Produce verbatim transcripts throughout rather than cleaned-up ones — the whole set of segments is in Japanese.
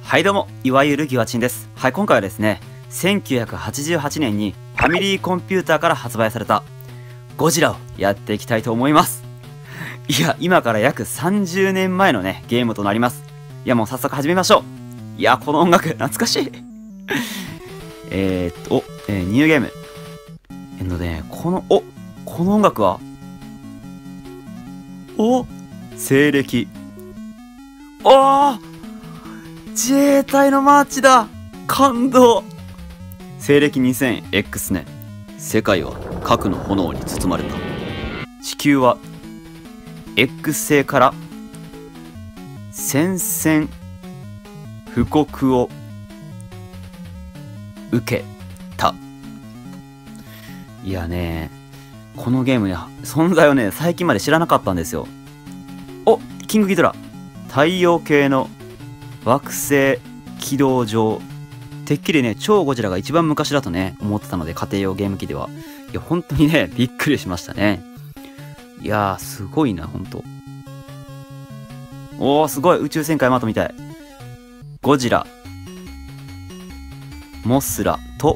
はいどうも、いわゆるギワチンです。はい、今回はですね、せんきゅうひゃくはちじゅうはちねんにファミリーコンピューターから発売されたゴジラをやっていきたいと思います。いや、今から約さんじゅうねんまえのね、ゲームとなります。いや、もう早速始めましょう。いや、この音楽、懐かしい。えーっと、お、えー、ニューゲーム。えっとね、この、お、この音楽はお、西暦。おー自衛隊のマーチだ。感動。西暦 にせんエックス 年、世界は核の炎に包まれた。地球は X 星から宣戦布告を受けた。いやね、このゲームね、存在をね、最近まで知らなかったんですよ。お、キングギドラ。太陽系の惑星軌道上。てっきりね、超ゴジラが一番昔だとね、思ってたので、家庭用ゲーム機では。いや、本当にね、びっくりしましたね。いやー、すごいな、ほんと。おー、すごい、宇宙戦艦ヤマトみたい。ゴジラ、モスラと、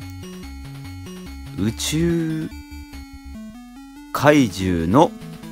宇宙怪獣の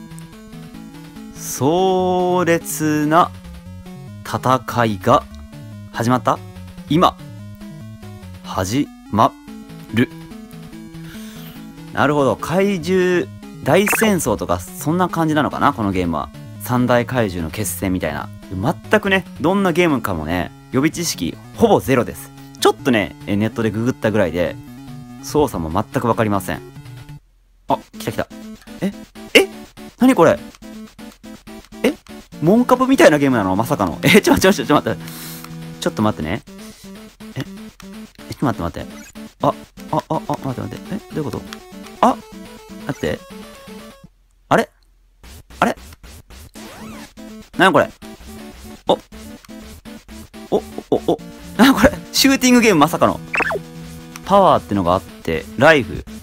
壮烈な戦いが始まった今、始まる。なるほど。怪獣大戦争とかそんな感じなのかな、このゲームは。三大怪獣の決戦みたいな。全くね、どんなゲームかもね、予備知識ほぼゼロです。ちょっとね、ネットでググったぐらいで、操作も全くわかりません。あ、来た来た。ええ何これえモンカプみたいなゲームなのまさかの。え、ちょ、ちょ、ちょ、ちょ、待って。ちょっと待ってね。え、え、ちょっと待って待って。あ、あ、あ、あ、待って待って。え、どういうことあ、待って。あれあれなにこれお、お、お、お、なにこれシューティングゲームまさかの。パワーってのがあって、ライフ。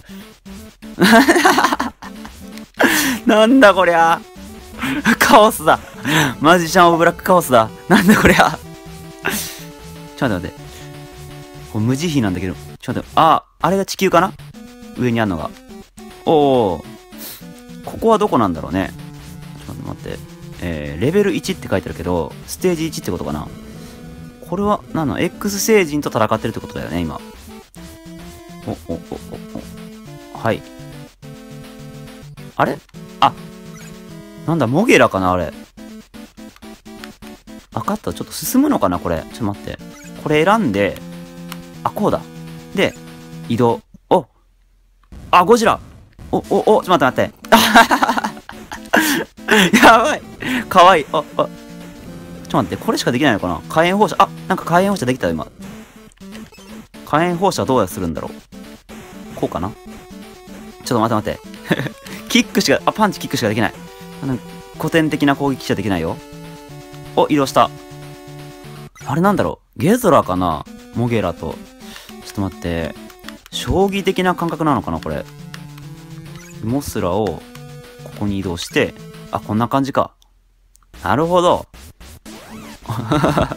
なんだこりゃ。カオスだ。マジシャンオブブラックカオスだ。なんだこりゃ。ちょっと待って。これ無慈悲なんだけど。ちょっと待って。あ、あれが地球かな上にあんのが。おー。ここはどこなんだろうね。ちょっと待って。えー、レベルいちって書いてあるけど、ステージいちってことかな。これは、なんの ?X 星人と戦ってるってことだよね、今。お、お、お、お、お。はい。あれあ、なんだ、モゲラかなあれ。わかった。ちょっと進むのかなこれ。ちょっと待って。これ選んで、あ、こうだ。で、移動。おあ、ゴジラお、お、お、ちょっと待って待って。やばいかわいい。あ、あ。ちょっと待って。これしかできないのかな火炎放射。あ、なんか火炎放射できたよ、今。火炎放射どうやするんだろうこうかなちょっと待って待って。キックしか、あ、パンチキックしかできない。あの古典的な攻撃しかできないよ。お、移動した。あれなんだろうゲゾラかなモゲラと。ちょっと待って。将棋的な感覚なのかなこれ。モスラを、ここに移動して、あ、こんな感じか。なるほど。ちょっと待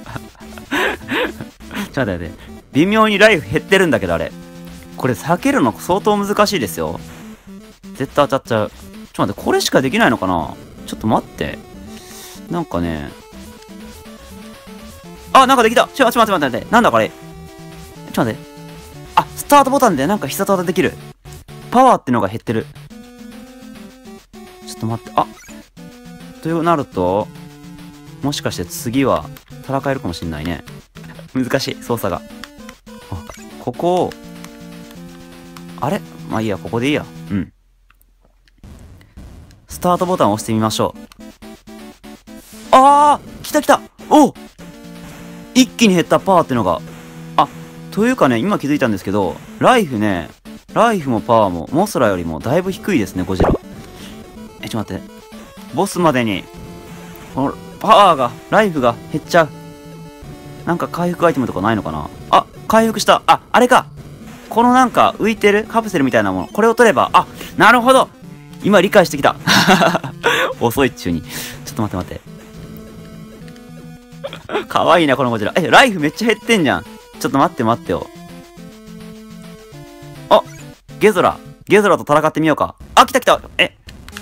って待って。微妙にライフ減ってるんだけど、あれ。これ避けるの相当難しいですよ。絶対当たっちゃう。ちょっと待って、これしかできないのかなちょっと待って。なんかね。あ、なんかできたちょ、ちょ、待って待って待って。なんだこれ。ちょっと待って。あ、スタートボタンでなんか必殺技できる。パワーってのが減ってる。ちょっと待って。あ。となると、もしかして次は戦えるかもしんないね。難しい、操作が。あ、ここを、あれまあいいや、ここでいいや。うん。スタートボタンを押してみましょう。あー来た来たお一気に減ったパワーってのが。あ、というかね、今気づいたんですけど、ライフね、ライフもパワーも、モスラよりもだいぶ低いですね、ゴジラ。え、ちょっと待って。ボスまでに、このパワーが、ライフが減っちゃう。なんか回復アイテムとかないのかなあ、回復した。あ、あれか。このなんか浮いてるカプセルみたいなもの。これを取れば、あ、なるほど今理解してきた。遅いっちゅうに。ちょっと待って待って。 かわいいな、このゴジラ。え、ライフめっちゃ減ってんじゃん。ちょっと待って待ってよ。あ、ゲゾラ。ゲゾラと戦ってみようか。あ、来た来た。え。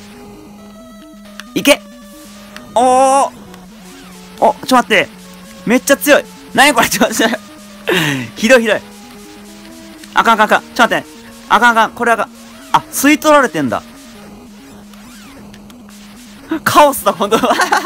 いけ。おー。お、ちょっと待って。めっちゃ強い。なにこれ、ちょっと待って。ひどいひどい。あかんあかんあかん。ちょっと待って。あかんあかん。これあかん。あ、吸い取られてんだ。カオスだ、ほんと。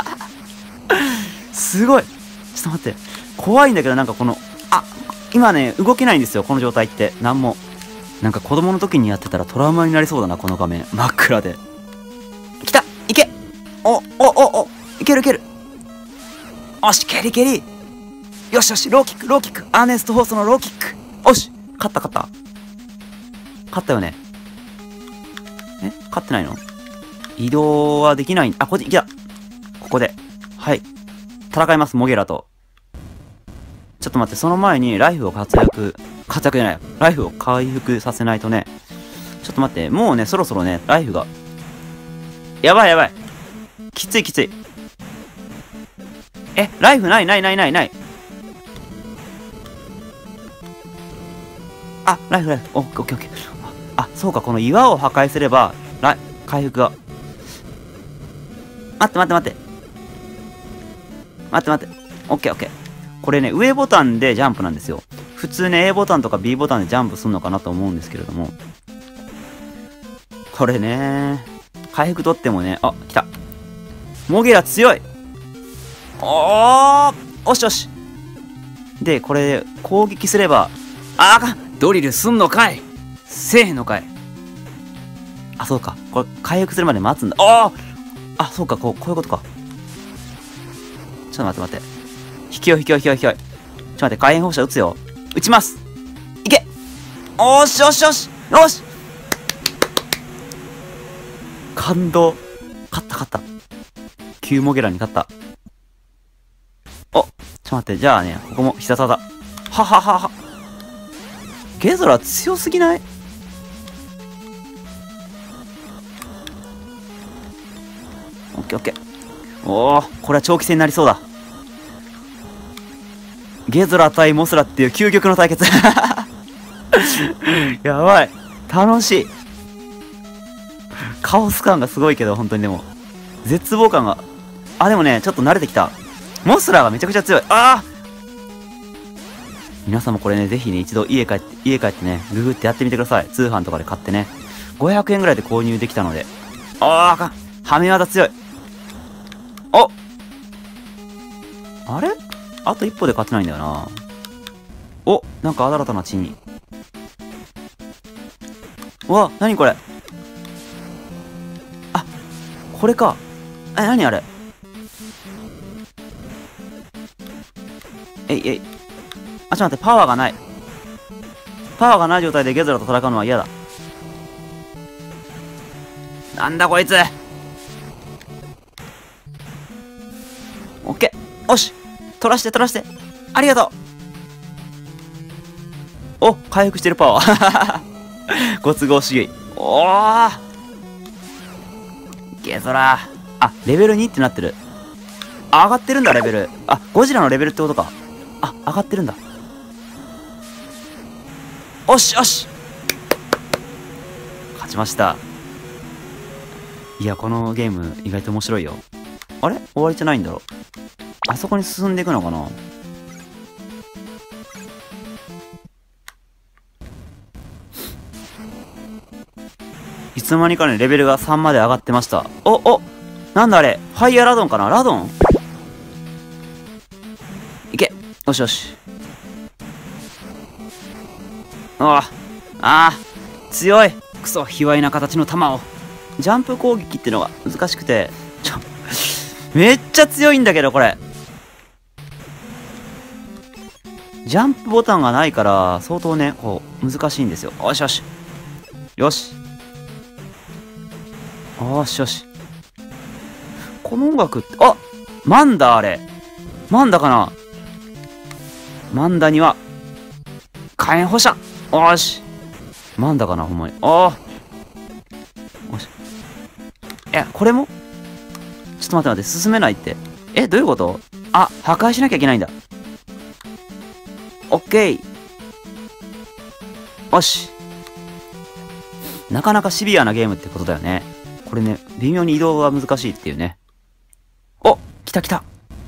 すごい。ちょっと待って。怖いんだけど、なんかこの、あ、今ね、動けないんですよ、この状態って。なんも。なんか子供の時にやってたらトラウマになりそうだな、この画面。真っ暗で。来たいけお、お、お、お、いけるいける。よし、蹴り蹴り。よしよし、ローキック、ローキック。アーネスト・ホーストのローキック。よし、勝った勝った。勝ったよね。え勝ってないの？移動はできない。あ、こっち、いや。ここで。はい。戦います、モゲラと。ちょっと待って、その前にライフを活躍、活躍じゃない。ライフを回復させないとね。ちょっと待って、もうね、そろそろね、ライフが。やばいやばい。きついきつい。え、ライフないないないないない。あ、ライフライフ。オッケーオッケーオッケー。あ、そうか、この岩を破壊すれば、ライ、回復が。待って待って待って。待って待って。オッケーオッケー。これね、上ボタンでジャンプなんですよ。普通ね、A ボタンとか B ボタンでジャンプするのかなと思うんですけれども。これね、回復取ってもね、あ、来た。モゲラ強い。おー、おしよし。で、これ、攻撃すれば、あーかん、ドリルすんのかい。せえへんのかい。あ、そうか。これ、回復するまで待つんだ。あーあ、そうか、こう、こういうことか。ちょっと待って待って。引きよ引きよ引きよ引きよ。ちょっと待って、火炎放射撃つよ。撃ちます。いけ。おーしよしよしよし。感動。勝った勝った。旧モゲラに勝った。お、ちょっと待って、じゃあね、ここも必殺技。はははは。ゲゾラ強すぎない？オッケーオッケー。おー、これは長期戦になりそうだ。ゲゾラ対モスラっていう究極の対決。やばい。楽しい。カオス感がすごいけど、本当にでも。絶望感が。あ、でもね、ちょっと慣れてきた。モスラがめちゃくちゃ強い。ああ皆さんもこれね、ぜひね、一度家帰って、家帰ってね、ググってやってみてください。通販とかで買ってね。ごひゃくえんぐらいで購入できたので。ああ、あかん。はめ技強い。おあれあと一歩で勝てないんだよな。おなんか新たな地に。うわ、なにこれ。あ、これか。え、なにあれ。えいえい。あ、ちょっと待って、パワーがない。パワーがない状態でゲズラと戦うのは嫌だ。なんだこいつ。オッケー。よし。取らして取らして。ありがとう。お、回復してるパワー。ご都合主義。おー。ゲゾラ。あ、レベルにってなってる。あ、上がってるんだ、レベル。あ、ゴジラのレベルってことか。あ、上がってるんだ。おしよし。勝ちました。いや、このゲーム意外と面白いよ。あれ終わりじゃないんだろ。あそこに進んでいくのかな。いつの間にかね、レベルがさんまで上がってました。お、おなんだあれファイヤーラドンかな。ラドンいけ。よしよし。ああ、あー強い。クソ、卑猥な形の弾を。ジャンプ攻撃ってのが難しくて、ちょ、めっちゃ強いんだけど、これ。ジャンプボタンがないから、相当ね、こう、難しいんですよ。よしよし。よし。よしよし。この音楽って、あマンダあれ。マンダかな。マンダには、火炎放射。よし。マンダかな、ほんまに。ああ。よし。え、これもちょっと待って待って、進めないって。え、どういうことあ、破壊しなきゃいけないんだ。オッケー。よし。なかなかシビアなゲームってことだよね。これね、微妙に移動が難しいっていうね。お、来た来た。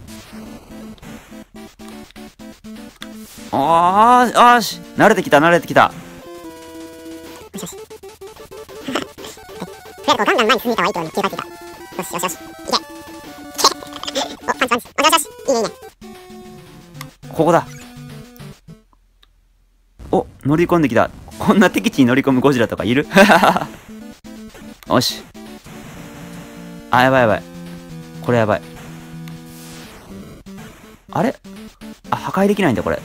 あー、よし。慣れてきた、慣れてきた。 よしよし。とりあえずこうガンガン前に進めた方がいいという気がついた。よしよしよし。いけ。いけ。お、パンチパンチ。よしよし。いいねいいね。 ここだ。お、乗り込んできた。こんな敵地に乗り込むゴジラとかいる？よし。あ、やばいやばい。これやばい。あれ？あ、破壊できないんだ、これ。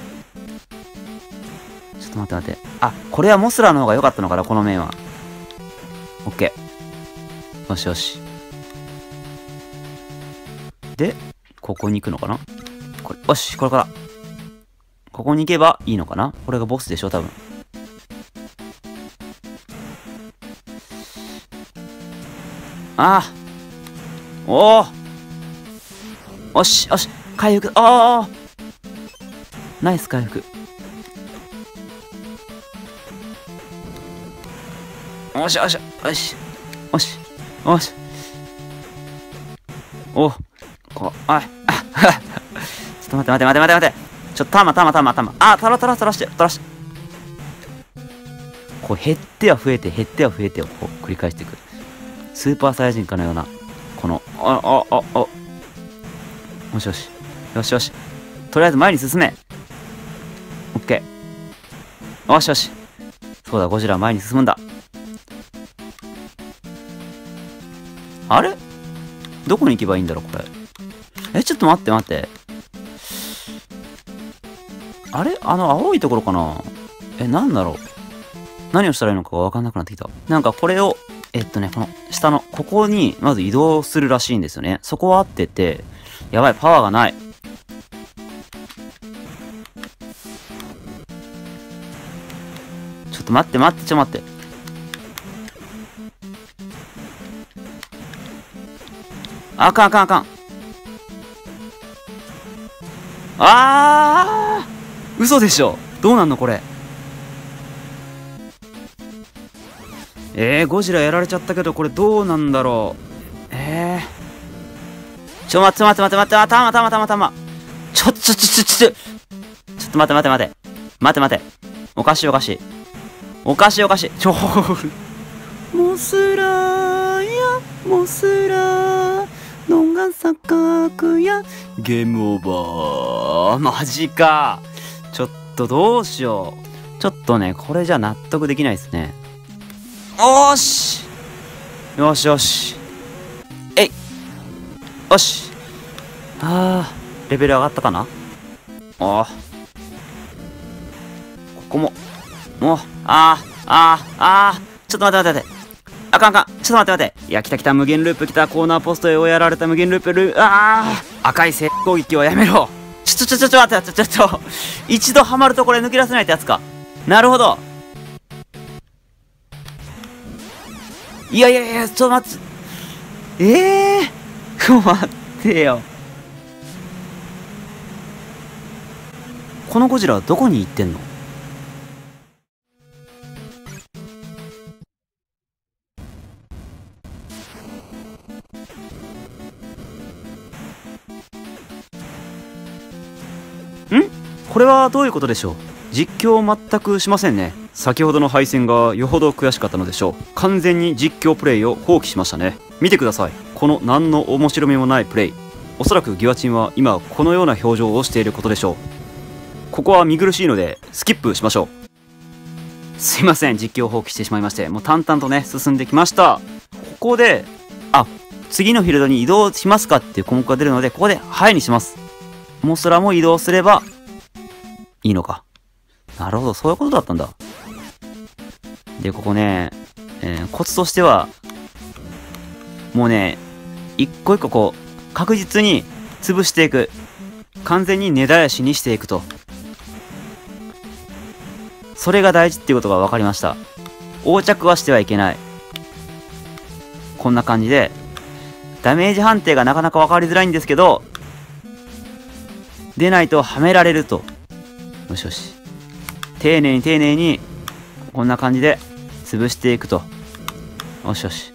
ちょっと待って待って。あ、これはモスラの方が良かったのかな、この面は。オッケー。よしよし。で、ここに行くのかな？これ、よし、これから。ここに行けばいいのかな？これがボスでしょ、多分。ああ。おお。よし、よし。回復。ああ。ナイス回復。よしよし。よし。よし。よし。お。こう、あい。あ、ちょっと待って待って待って待って待って。ちょっと、たまたまたまたま。あ、たらたらたらして、たらして。こう、減っては増えて、減っては増えてをこう繰り返していく。スーパーサイヤ人かのような、この、あ、あ、あ、あ。よしよし。よしよし。とりあえず前に進め。オッケー。よしよし。そうだ、ゴジラ前に進むんだ。あれ？どこに行けばいいんだろう、これ。え、ちょっと待って待って。あれ？あの青いところかな？え、なんだろう。何をしたらいいのかがわかんなくなってきた。なんかこれを、えっとね、この下の、ここにまず移動するらしいんですよね。そこは合ってて、やばい、パワーがない。ちょっと待って待って、ちょっと待って。あかんあかんあかん。あー！嘘でしょ。どうなんのこれ。えー、ゴジラやられちゃったけど、これどうなんだろう。えー。ちょ、待って待って待って待って、あ、たまたまたまたま。ちょ、ちょ、ちょ、ちょ、ちょ、ちょっと待って待って待って。待って待って。おかしいおかしい。おかしいおかしい。ちょ、モスラーや、モスラー。のが錯覚や、ゲームオーバー。マジか。ちょっとどうしよう。ちょっとね、これじゃ納得できないですね。おーしよしよし。えいよし。あー、レベル上がったかな。あー。ここも、もう、あー、あー、あー。ちょっと待って待って待って。あかんあかん。ちょっと待って待って。いや、来た来た。無限ループ来た。コーナーポストへ追いやられた無限ループルー、あー。赤い正攻撃はやめろ。ちょちょちょちょちょ待って、ちょちょちょ。一度ハマるとこれ抜け出せないってやつか。なるほど。いやいやいや、ちょっと待って。ええー、待ってよ。このゴジラはどこに行ってんの？ん？これはどういうことでしょう？実況全くしませんね。先ほどの敗戦がよほど悔しかったのでしょう。完全に実況プレイを放棄しましたね。見てください。この何の面白みもないプレイ。おそらくギワチンは今このような表情をしていることでしょう。ここは見苦しいのでスキップしましょう。すいません、実況を放棄してしまいまして、もう淡々とね進んできました。ここで、あ、次のフィールドに移動しますかっていう項目が出るので、ここではいにします。モスラも移動すればいいのか。なるほど、そういうことだったんだ。で、ここね、えー、コツとしては、もうね、一個一個こう、確実に潰していく。完全に根絶やしにしていくと。それが大事っていうことが分かりました。横着はしてはいけない。こんな感じで、ダメージ判定がなかなか分かりづらいんですけど、 でないとはめられると。よしよし。丁寧に丁寧に、こんな感じで潰していくと。よしよし。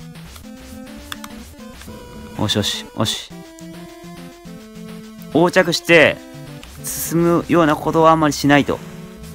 よしよし、よし。横着して、進むようなことはあんまりしないと。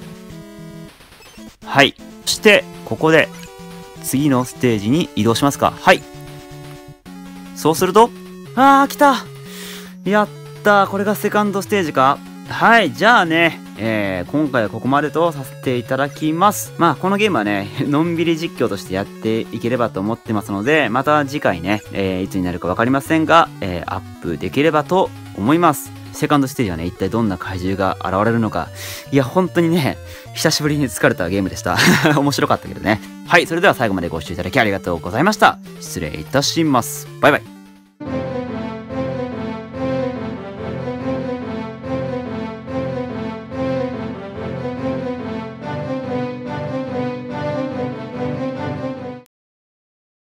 はい。そして、ここで、次のステージに移動しますか。はい。そうすると、あー、来た。やったー。これがセカンドステージか。はい。じゃあね、えー、今回はここまでとさせていただきます。まあ、このゲームはね、のんびり実況としてやっていければと思ってますので、また次回ね、えー、いつになるかわかりませんが、えー、アップできればと思います。セカンドステージはね、一体どんな怪獣が現れるのか。いや、本当にね、久しぶりに疲れたゲームでした。面白かったけどね。はい、それでは最後までご視聴いただきありがとうございました。失礼いたします。バイバイ。